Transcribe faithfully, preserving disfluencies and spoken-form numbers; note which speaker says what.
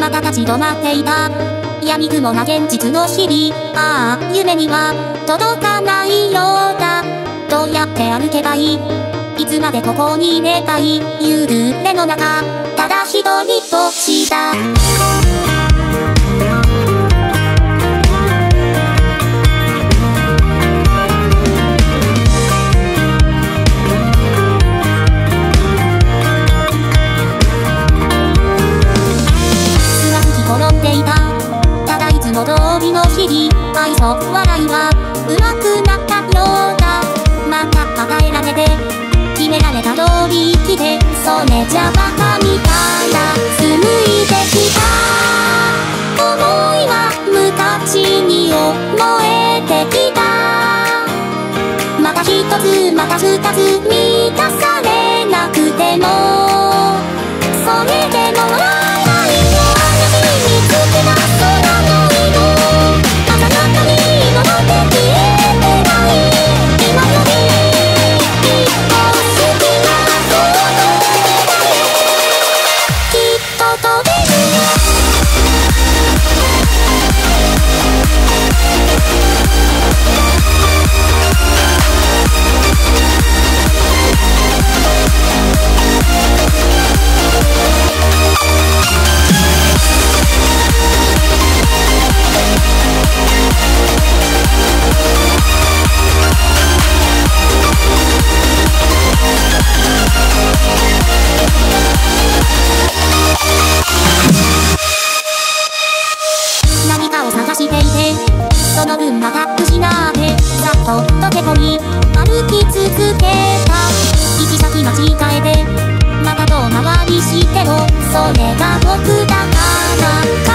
Speaker 1: また立ち止まっていた。闇雲な現実の日々。ああ、夢には届かないようだ。どうやって歩けばいい？いつまでここにいればいい？夕暮れの中、ただ一人とした。転んでいた。ただいつも通りの日々。愛想笑いは上手くなったようだ。また与えられて決められた通り生きて、それじゃバカみたいな紡いできた想いは昔に思えてきた。また一つまた二つ満たされなくても、それでも笑えないよ。見つけた空の色、あなたに戻って消えてない。今より一歩好きなことだけきっと飛べるよ。その分また失ってさっと溶け込み歩き続けた。行き先間違えてまた遠回りしても、それが僕だから。